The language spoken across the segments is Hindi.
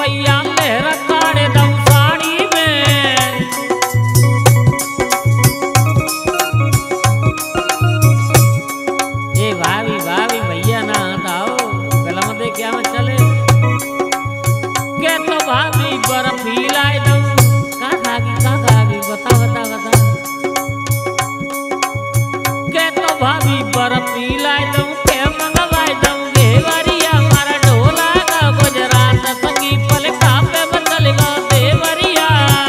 रुपया मेहर काढ़े दऊ साड़ी में। ए भाभी भाभी भैया ना आओ गला में दे क्या में चले के तो भाभी बर्फी लाई दऊ का खागी बता बता बता के तो भाभी बर्फी लाई दऊ के मंगवाई दऊ घेवरिया मारा ढोला का गुजरात संगी पल कापे बदल गा देवरिया।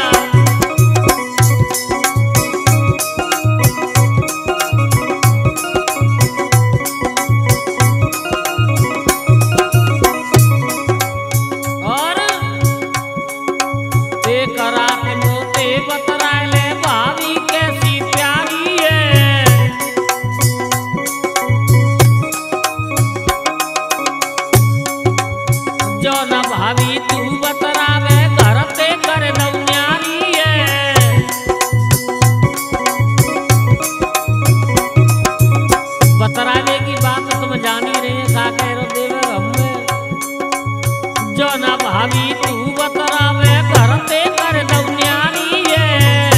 और एक रात मोते बतराले भाभी कैसी प्यारी है। जो न भाभी तू बतरावे घर पे कर दऊ न्यारी है। बतरावे की बात तुम जानी रहे का कह रो देवर हमें। जो न भाभी तू बतरावे घर पे कर दऊ न्यारी है।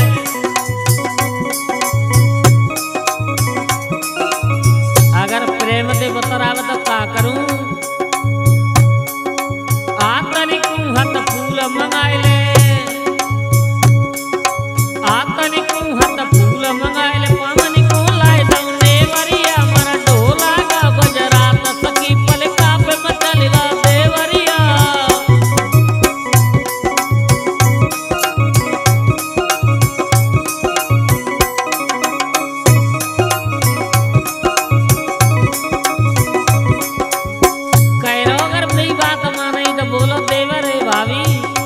अगर प्रेम दे बतरावे तो का करूं आतनिक हत फूल मंगाए ले आतनिक हत फूल मंगाए ले पामनी को लाए दऊ देवरिया मरा ढोला का गुजरात सखी पल कापे मचल गा देवरिया। कह रो अगर मेरी बात माने तो बोलो देवर है भाभी।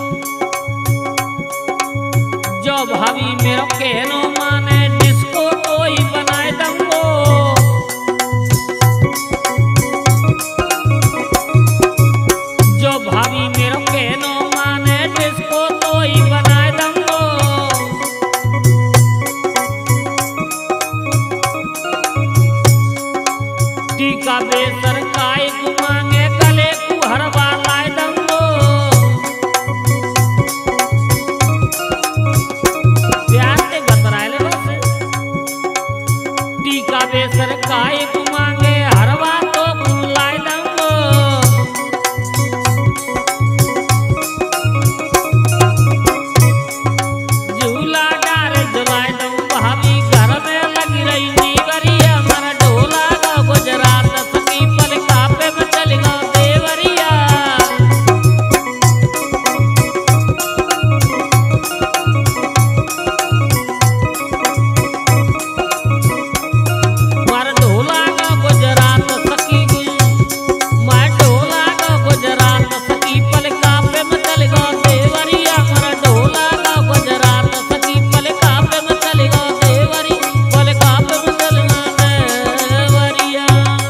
जो भाभी मेरो कहनो माने डिस्को तो ही बनाए दंगो। जो भाभी मेरो कहनो माने डिस्को तो ही बनाए दंगो। टीका बेसर काय मांगे गले को हरवा लाए दंगो। प्यार से बतराए ले बस टीका बेसर काय मांगे हरवा तो लाए दंगो। झूला डाल झुलाए दऊ भाभी घर में लगी रही नीवरिया मरा ढोला का गुजरात सखी पल कापे में चल गा देवरिया। मारा ढोला का गुजरात सखी मारा ढोला का गुजरात सखी पल कापे में चल गा देवरिया। मारा ढोला का गुजरात सखी पल कापे में चल गा देवरी पल कापे में चल गा देवरिया।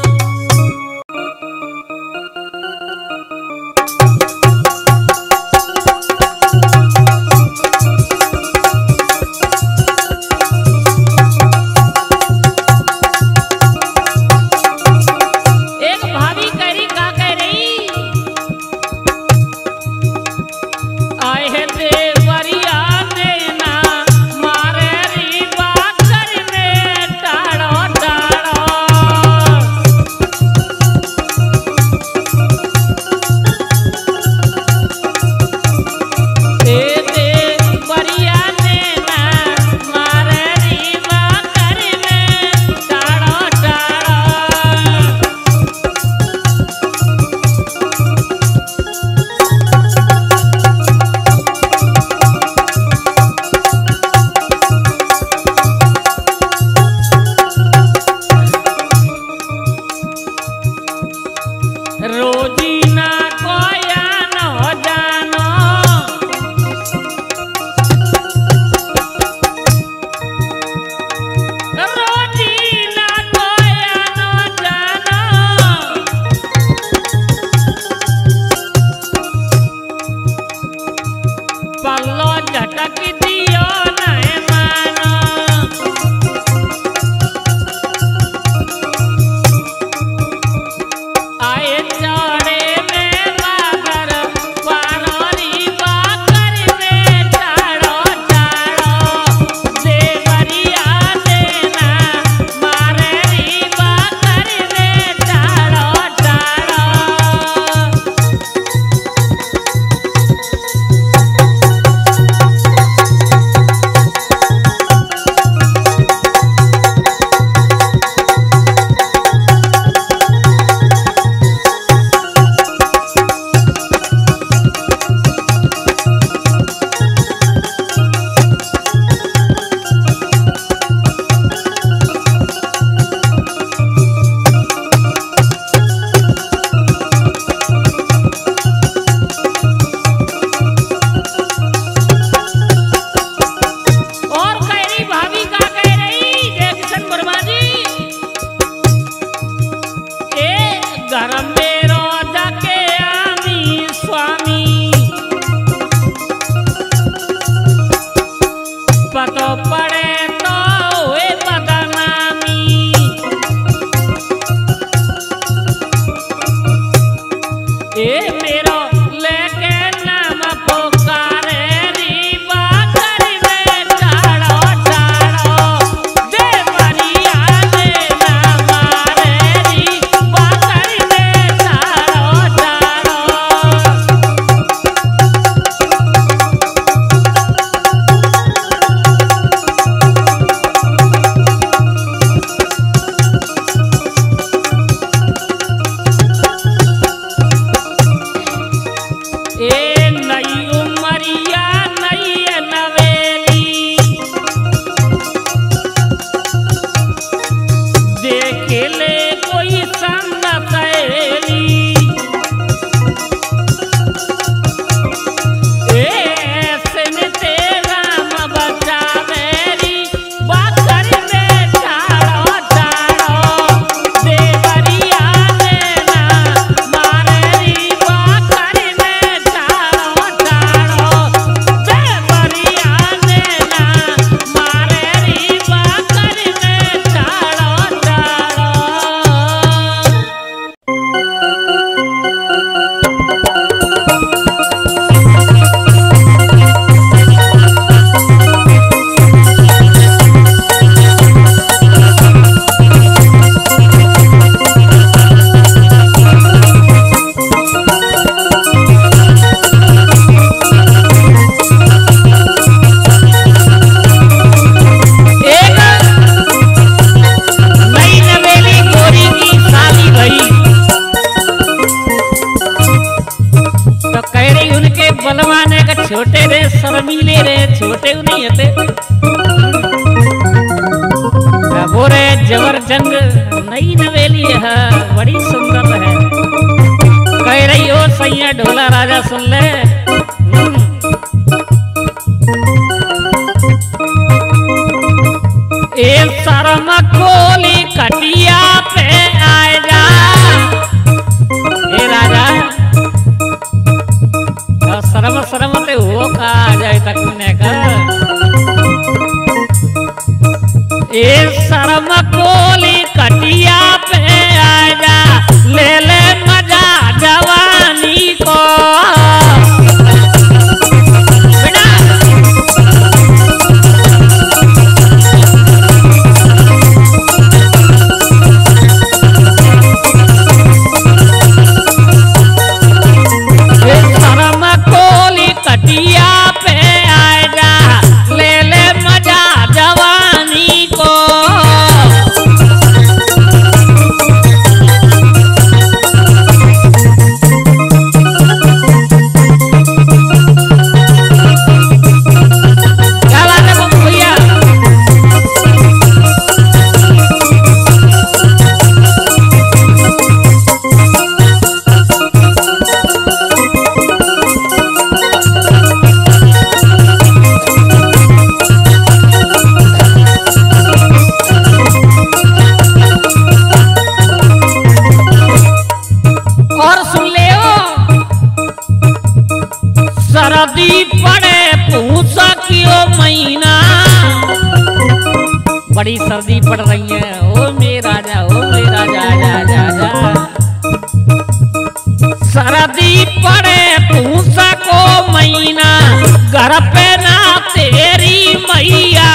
एक भाभी करी का कह रही आए है देवरिया देना मारे री बात करने टाड़ो टाड़ो। ए देवरिया देना मारे री बात करने टाड़ो टाड़ो। रोजी ना कोया न जानो रोजी ना कोया न जानो। पल्लो झटक दियो नहीं मानो। आए चौड़े में बागर पारो बलवाने का छोटे रे शर्मीले रे छोटे नहीं होते। वो रे जबर जंग नई नवेली है बड़ी सुंदर है। कह रही हो सैया ढोला राजा सुन ले। ए शर्म खोली कटिया पे आए जा ए राजा शर्म शर्म ते हो का आ जाए तक ने का। ए शर्म खोली कटिया पे आए जा ले ले मजा जवानी को। सर्दी पड़े पूसा कियो महीना बड़ी सर्दी पड़ रही है। ओ मेरा राजा ओ मेरा राजा राजा सर्दी पड़े पूसा को महीना घर पे ना तेरी मैया।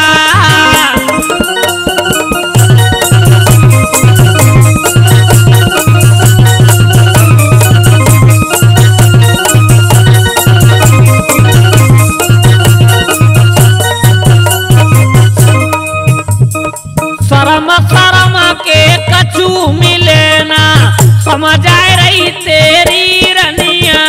शर्म शर्म के कछु मिले ना समझ आ रही तेरी रनिया।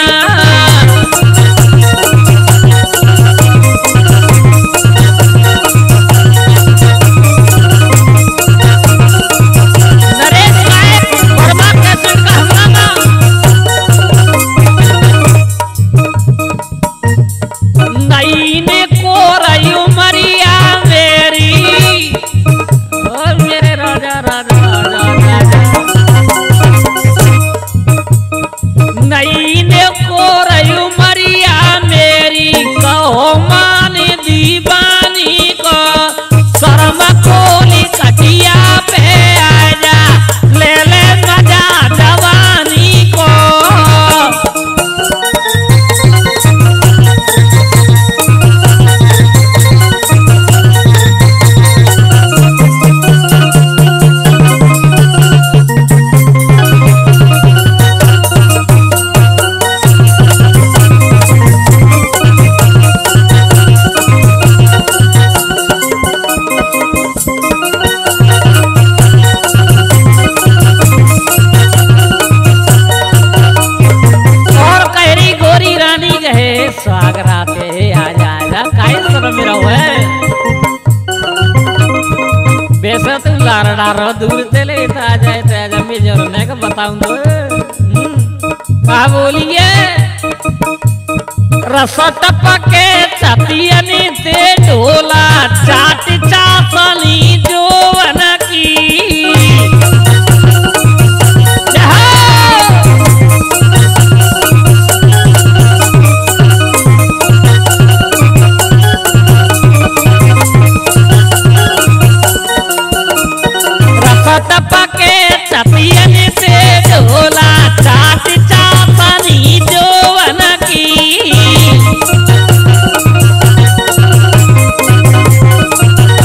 नरेश नायक वर्मा कैसे कहना नई ने को रही उमरिया मेरी। मेरे राजा राजा राजा नई ने को रही उमरिया मेरी कहो माने दीवानी को। शर्म खोली कटिया पे आ जा ले ले मजा जवानी को। स्वागराते आजा आजा काहे शर्म में रहो है। वैसे तू लारडा रो दूर से ले आ जाए तो आजा मैं जरूर ने का बताऊं दो। का बोलिए रस टपके छतियनी ते ढोला चाट चासनी जोवन की। टपके छतियन से ढोला चाट चासनी जोवन की।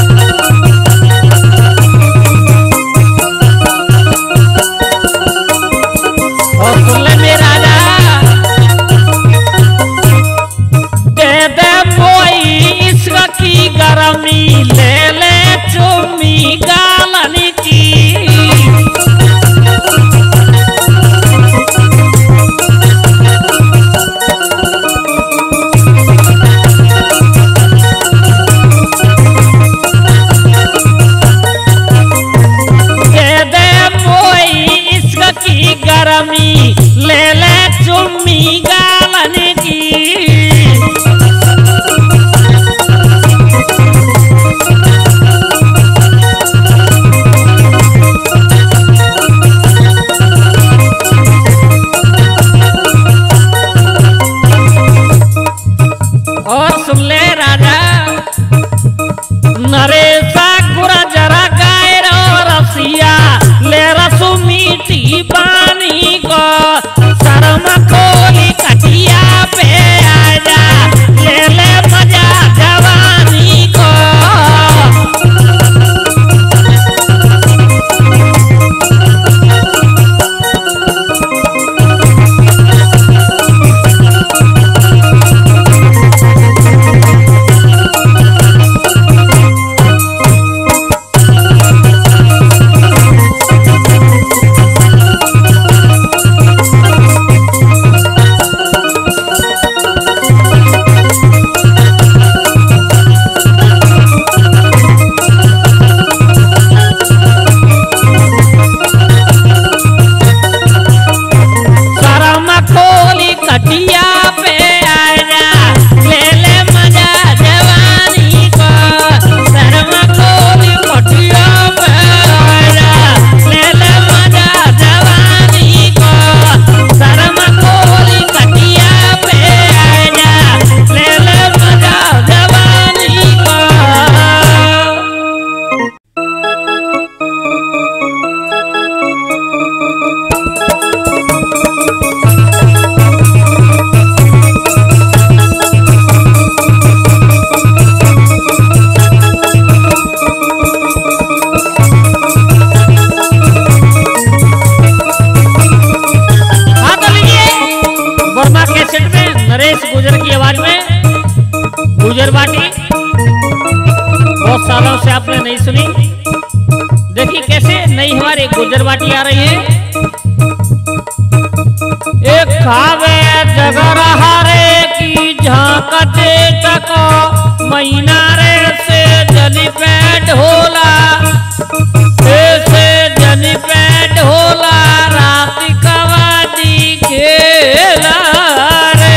गुजरबाटी बहुत सालों से आपने नहीं सुनी। देखिए कैसे नई हमारी गुजरबाटी आ रही है। एक खावे जगर हारे की झांकते तक महीना रे से जली पे ढोला, ऐसे जली पे ढोला रात कवादी खेला रे।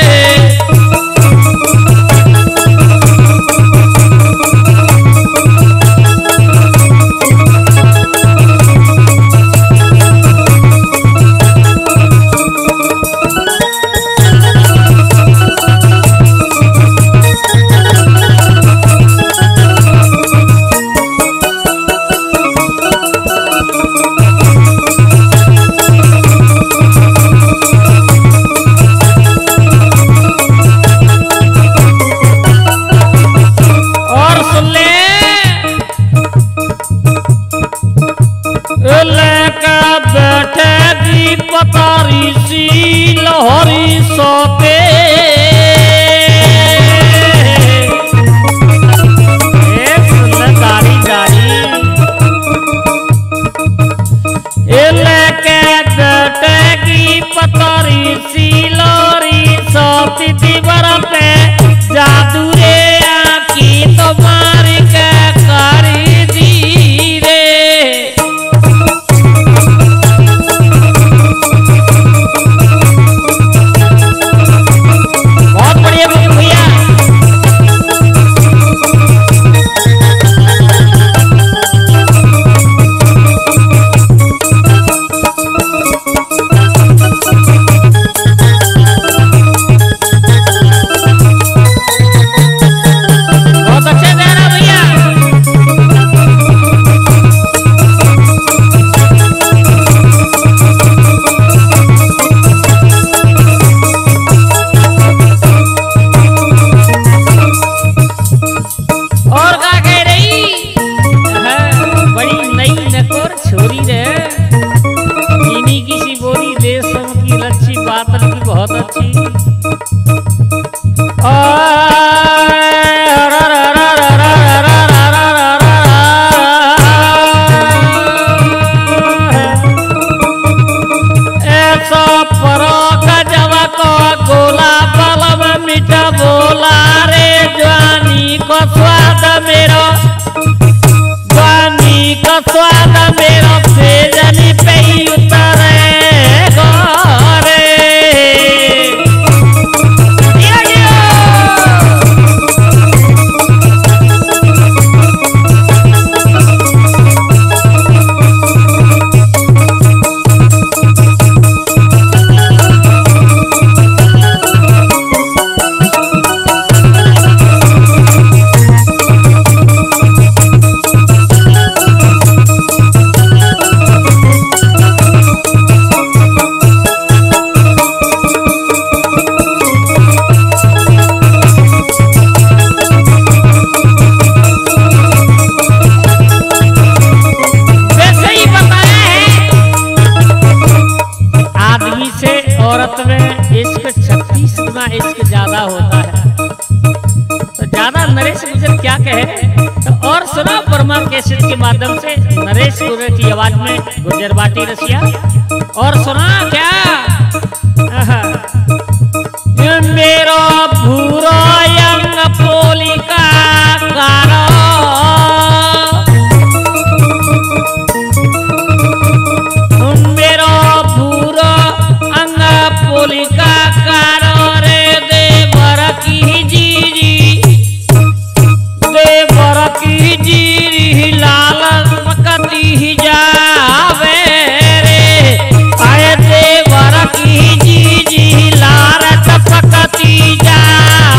पतारी सी लहरी सोते दारी दारी लेके बेटे की पतारी सी लहरी सोती थी बर्फ पे जादू रे आखी तुम्हारी के करी दी रे। बहुत अच्छी ऐसा परो गजवा को गोला बलम मीठा बोला रे जवानी को स्वाद मेरो, जवानी को स्वाद मेरो से जनी पे उतरे गोरे। औरत में इश्क 36 गुना इश्क ज्यादा होता है। तो ज्यादा नरेश गुजर क्या कहे तो और सुना वर्मा कैसेट के माध्यम से नरेश गुजर की आवाज में गुजरबाटी रसिया। और सुना क्या मेरो भूरो यंग पोलिका गारो, मेरो भूरो पोलिका कारो रे देवर की जीरी, देवर की जीरी लाल पकती जावे रे। आए देवर की जीरी लाल टपकती जावे।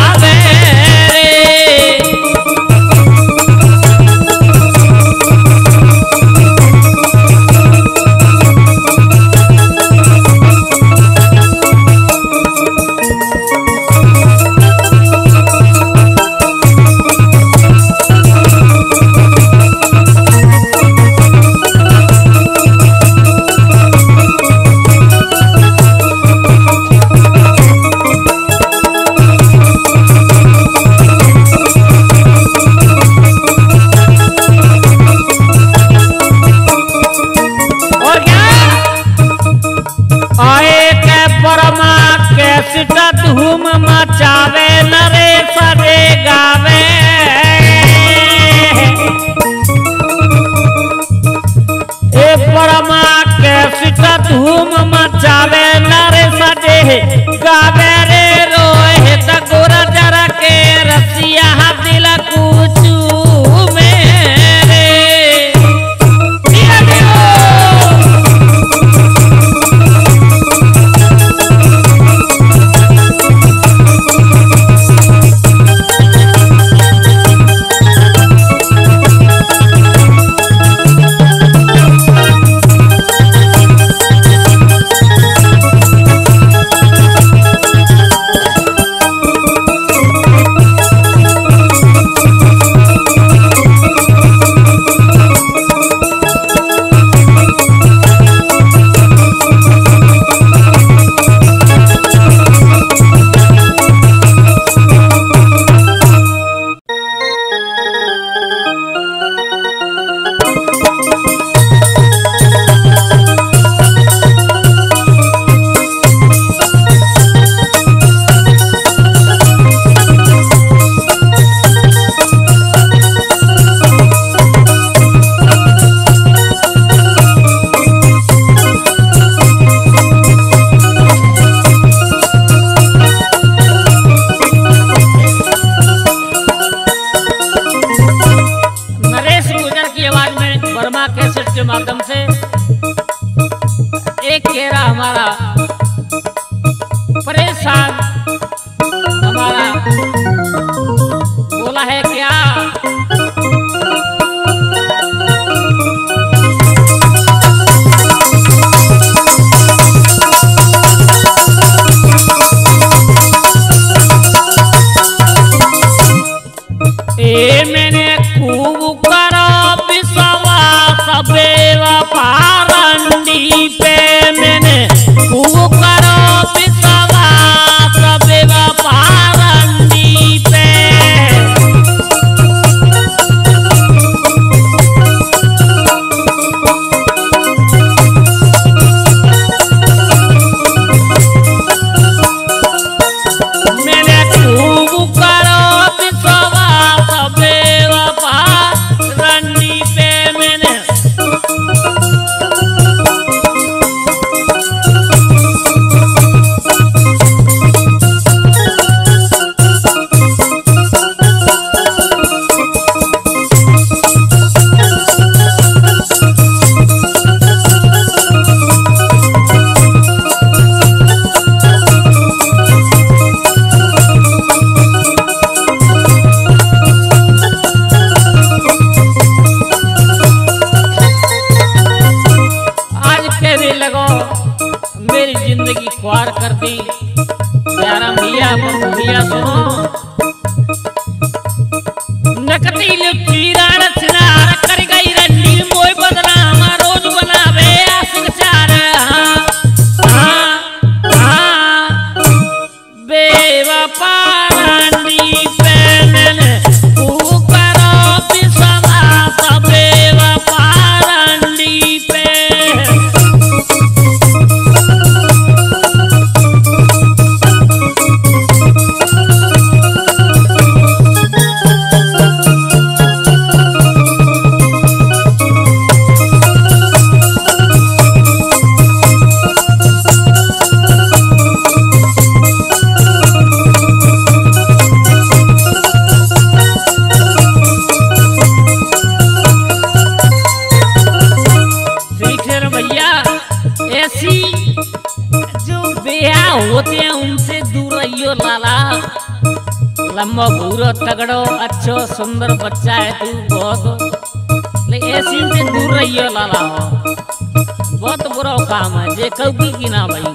लंबो भूरो तगड़ो अच्छो सुंदर बच्चा है तू बहुत, लेकिन ऐसी से दूर रहियो लाला हो, बहुत बुरा काम है जे कभी की ना भाई।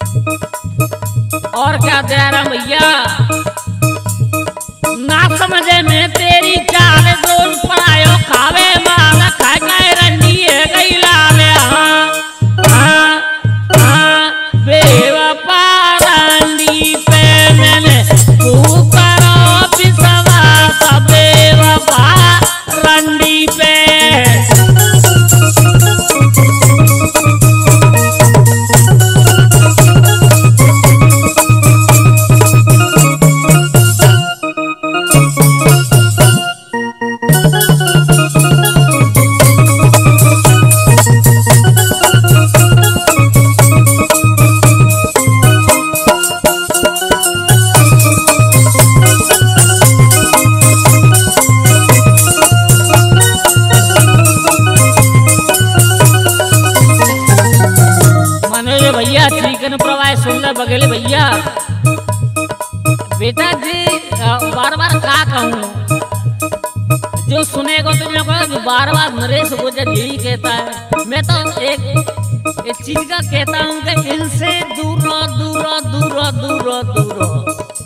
और क्या दे रहा भैया ना समझे में तेरी चाल दोन पढ़ायो खावे माल खा गए रंडी है गई लाल बेवफा रंडी पे मैंने करो विश्वास बेवफा रंडी पे। बगेले भैया बेटा जी बार बार का कहूँ, जो सुनेगा तो बार बार नरेश गुर्जर यही कहता है। मैं तो एक चीज का कहता हूँ कि इनसे दूर दूर दूर दूर दूर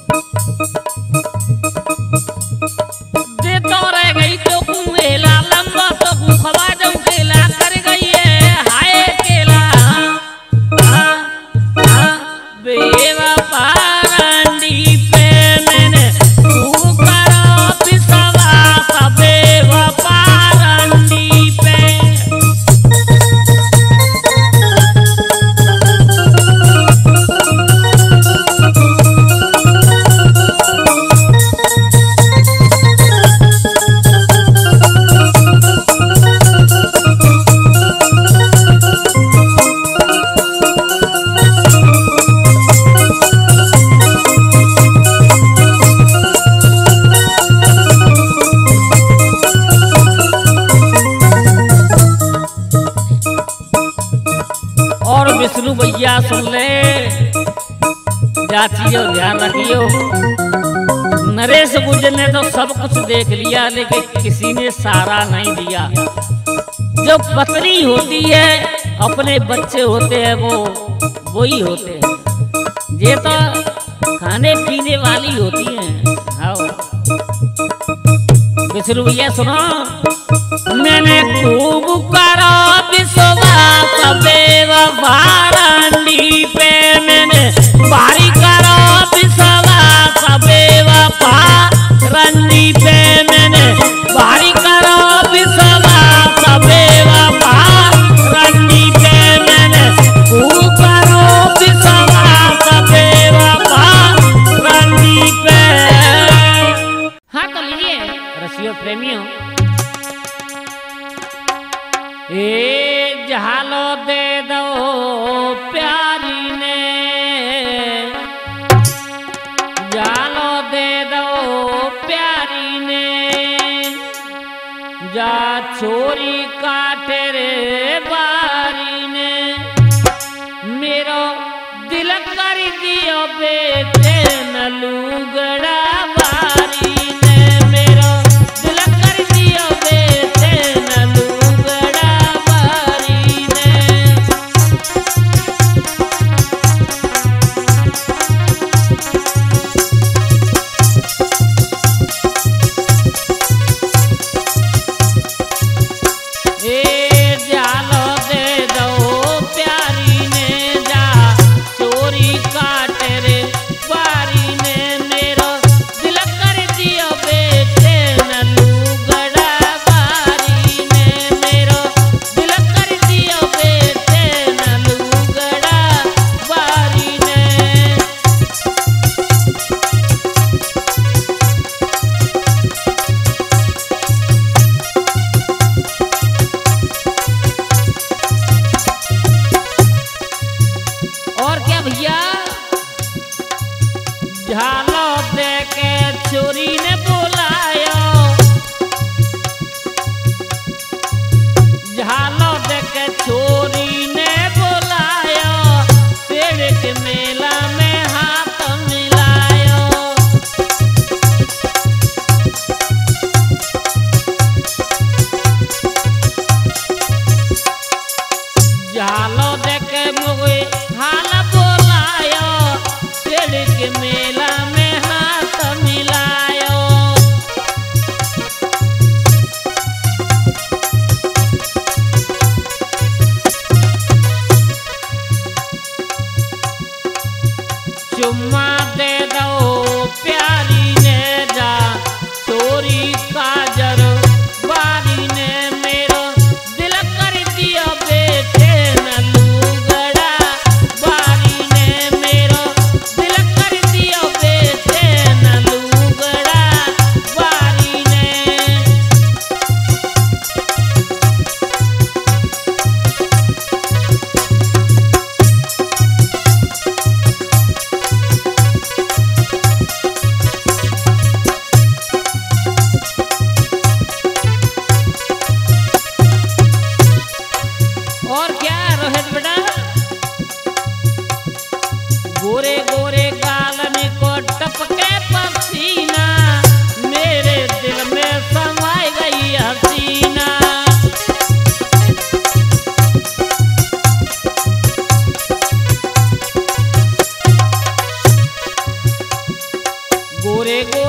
दे तो रह गई तो कुएला लंबा तो खवा जाऊँ केला कर गई है हाय केला बेवफा रंडी पे मैंने तू करो विश्वास बेवफा रंडी पे। विष्णु भैया सुन ले जाचियो ध्यान रखियो, नरेश गुर्जर ने तो सब कुछ देख लिया लेकिन किसी ने सहारा नहीं दिया। जो पत्नी होती है अपने बच्चे होते हैं वो ही होते हैं, ये तो खाने पीने वाली होती हैं। हाँ विष्णु भैया सुनो, मैंने खूब करो विश्वास बेवफा रंडी पे मैंने भारी करो विश्वास बेवफा रंडी पे मैंने भारी करो विश्वास बेवफा रंडी पे मैंने खूब करो विश्वास बेवफा रंडी पे। हाँ तो लीजिए रसियो प्रेमियों, ए झालो दे दो प्यारी ने, झालो दे दो प्यारी ने, जा छोरी काटे रे बारी ने, मेरो दिल कर दियो बेटे न लूगड़ा बारी ने, मेरो दिल कर दियो बेटे न लूगड़ा बारी ने। ए जालो दे दो प्यारी ने, जा चोरी काटे रे बारी ने, मेरो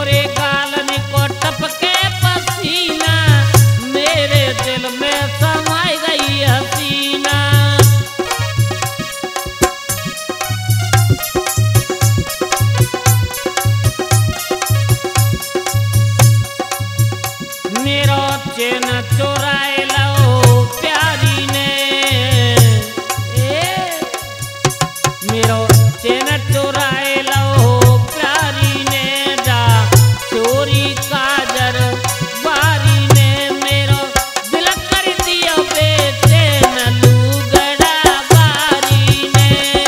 गोरे गालन को टपके पसीना, मेरे दिल में समाई गई हसीना। मेरो चैन चुराए लो प्यारी ने, मेरो चैन चुराए लो प्यारी ने, जा चोरी काजर बारी ने, मेरो दिल कर दिया बेचैन लूगड़ा बारी ने।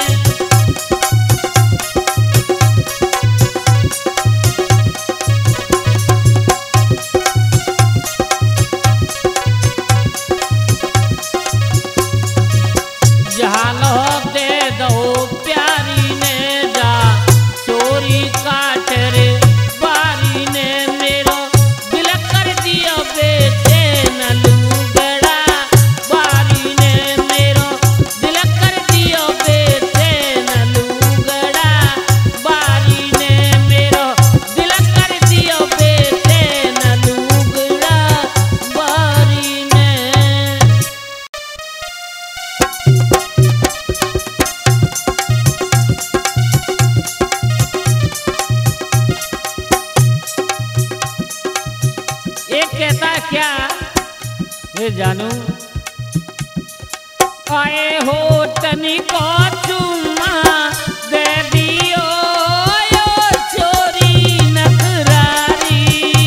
जहाँ लो दे दो प्यारी ने, जा चोरी काट रे बारी ने, मेरो दिल कर दिया बेचैन लूगड़ा बारी ने, मेरो दिल कर दिया बेचैन लूगड़ा बारी ने, मेरो दिल कर दिया बेचैन लूगड़ा बारी ने। एक कहता क्या ये जानू, आए हो तनी को चुम्मा दे दियो यो चोरी नखरारी।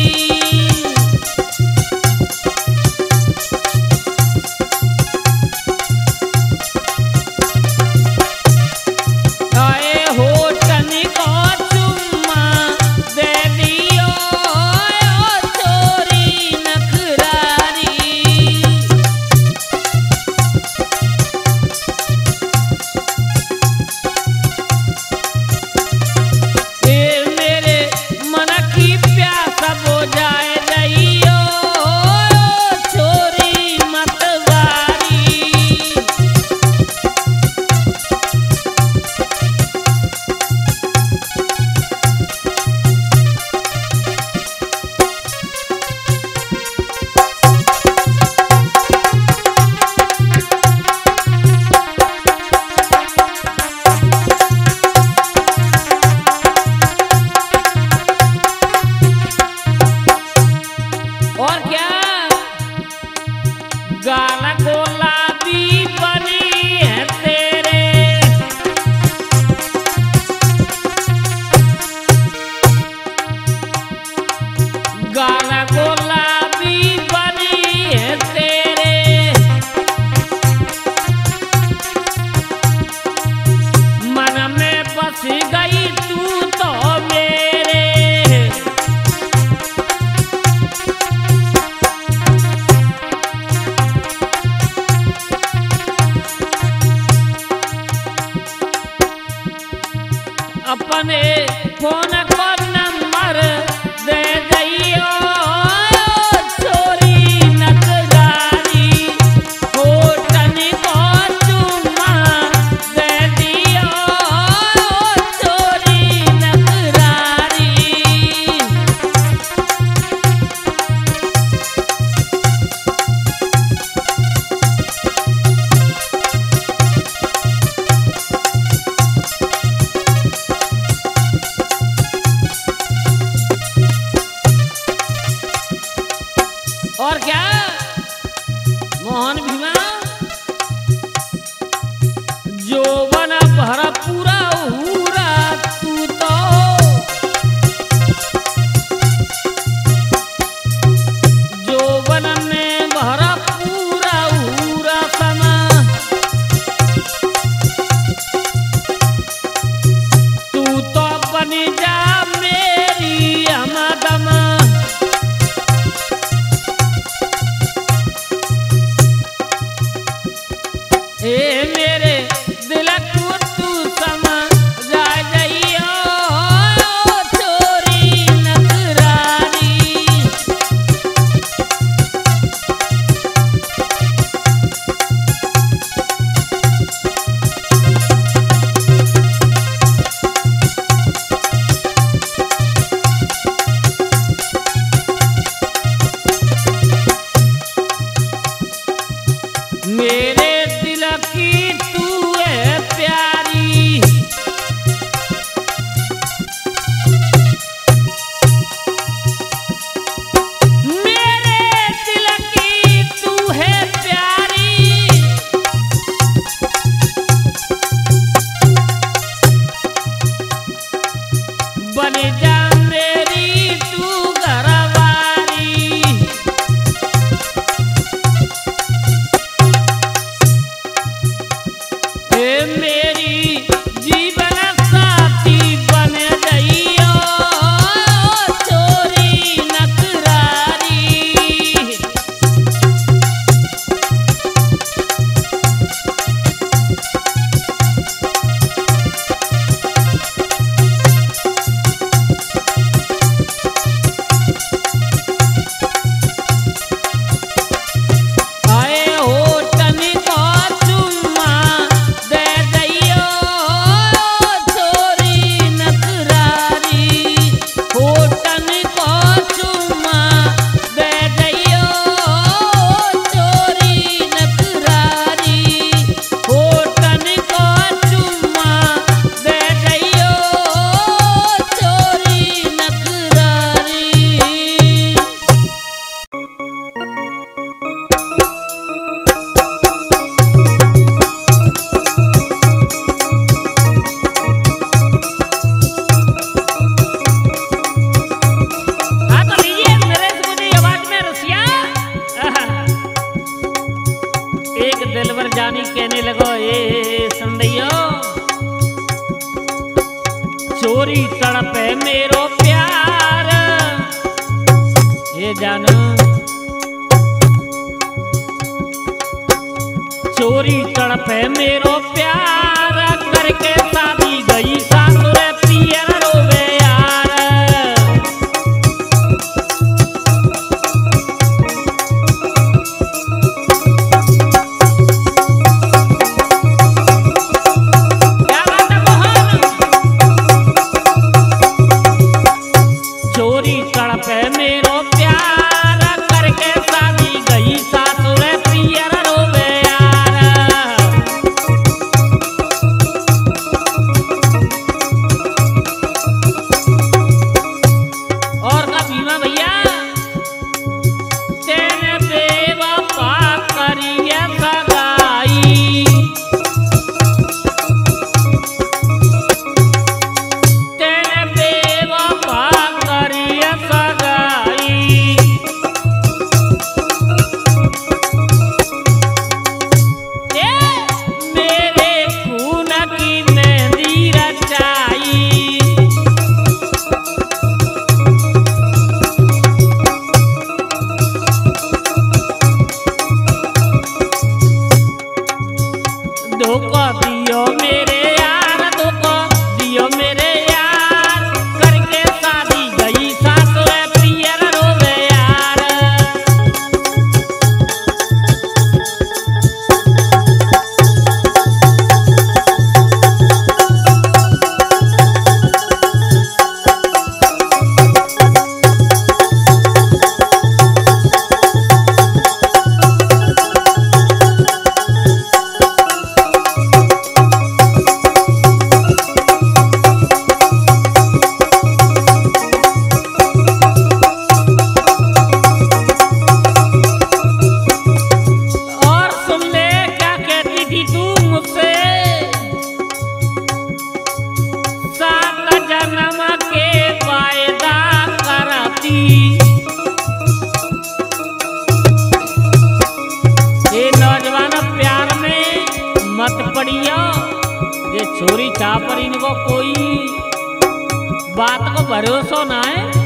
आए हो तनी को चुम्मा दे दियो यो चोरी नखरारी। ये जान चोरी तड़पे मेरो प्यार करके शादी गई सासुर पियर रोवे यार। क्या बात है मोहन? चोरी तड़पे मेरो प्यार करके शादी गई सासुर पियर रोवे धोखा दियो मेरे यार, धोखा दियो मेरे यार करके शादी गई सासुर पियर रोवे यार। ये नौजवान प्यार में मत पड़ियो, ये छोरी चाह पर इनको कोई बात को भरोसा ना है।